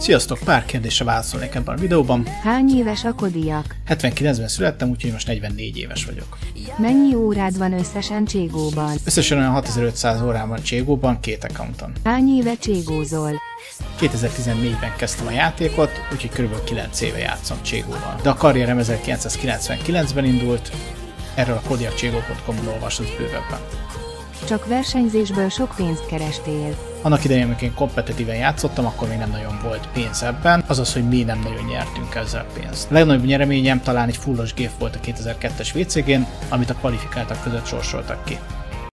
Sziasztok! Pár kérdésre válaszolnék ebben a videóban. Hány éves a Kodiak? 79-ben születtem, úgyhogy most 44 éves vagyok. Mennyi órád van összesen Cségóban? Összesen olyan 6500 órám van Cségóban, 2 accounton. Hány éve cségózol? 2014-ben kezdtem a játékot, úgyhogy kb. 9 éve játszom Cségóval. De a karrierem 1999-ben indult, erről a kodiakcségó.com-on olvashatsz bővebben. Csak versenyzésből sok pénzt kerestél. Annak idején, amikor én kompetitíven játszottam, akkor még nem nagyon volt pénz ebben, azaz, hogy mi nem nagyon nyertünk ezzel pénzt. A legnagyobb nyereményem talán egy fullos gép volt a 2002-es WCG-n, amit a kvalifikáltak között sorsoltak ki.